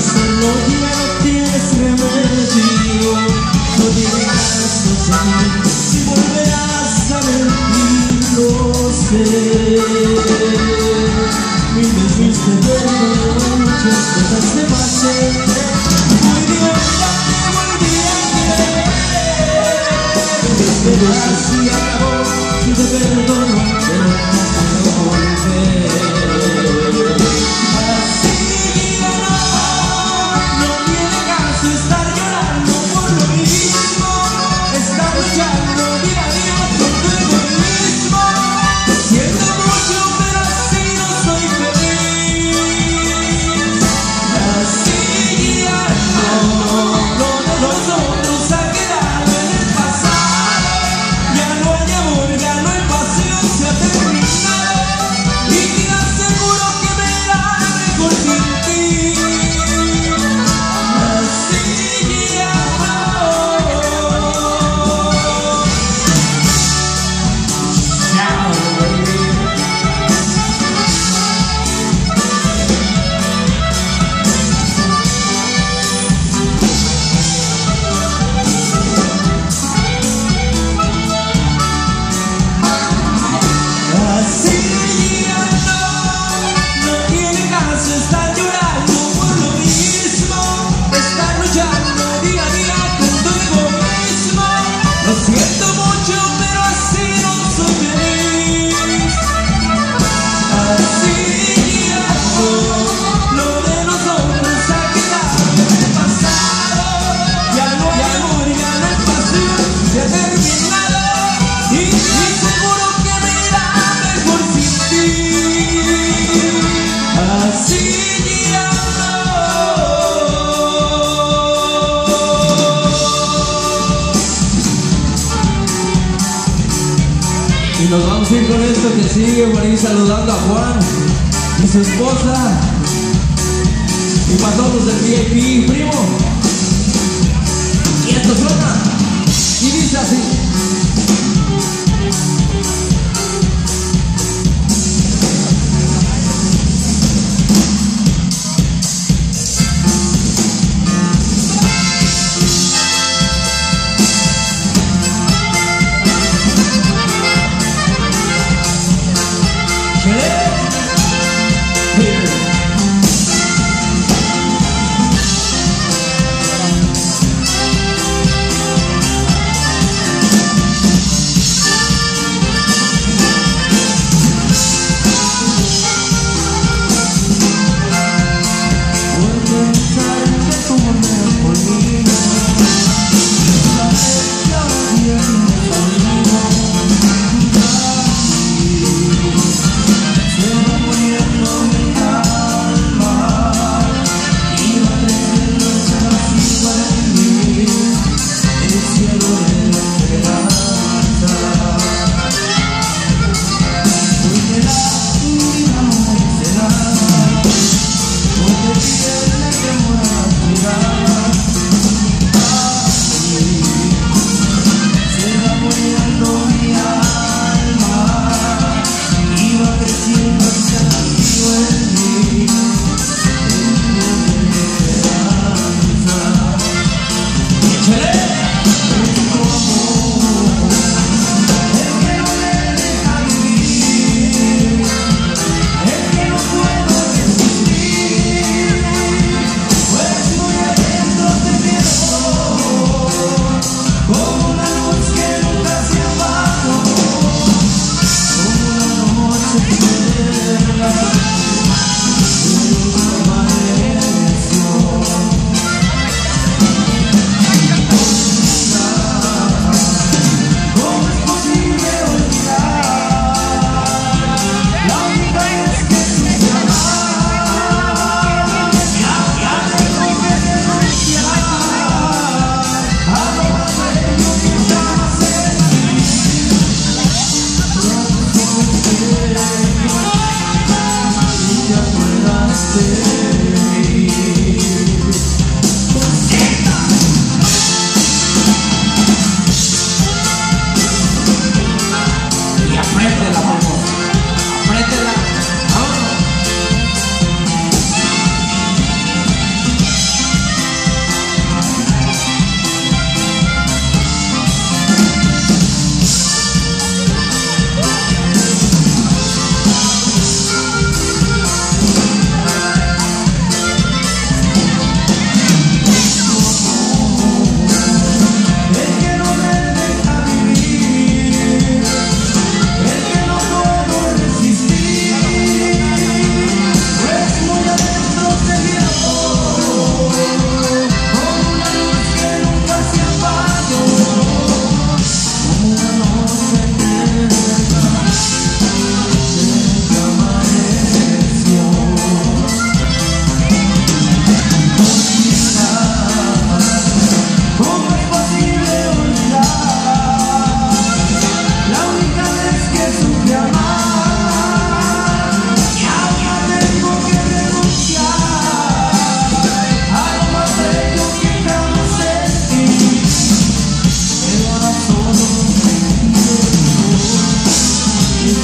solo ya no tienes remedio. No digas no sé si volverás a mentir, lo sé. Mil veces te perdoné, muchas cosas te pasé. Muy bien, ya te volví a querer. Pero así acabó, yo te perdono, pero no puedo volver. Así ya no tiene caso estar llorando por lo mismo. Estar luchando día a día con tu egoísmo. Te siento mucho, pero así no soy feliz. Así ya no, lo de nosotros ha quedado en el pasado. Ya no hay amor, ya no hay pasión, se ha terminado. Y te aseguro que me irá mejor sin ti. Así ya no. Chao, baby. Así ya no tiene caso estar llorando por lo mismo. Estar luchando día a día con tu egoísmo. Lo siento mucho, pero así no soy feliz. Así ya no, lo de nosotros ha quedado en el pasado. Ya no hay amor, ya no hay pasión, se ha terminado. Y seguro que me irá mejor sin ti. Así ya no. Y nos vamos a ir con esto que sigue, por ahí saludando a Juan y su esposa. Y para todos los del VIP, primo. Y esto suena. Y dice así.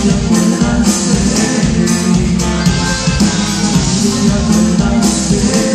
te acordaste de mí, te acordaste de mí.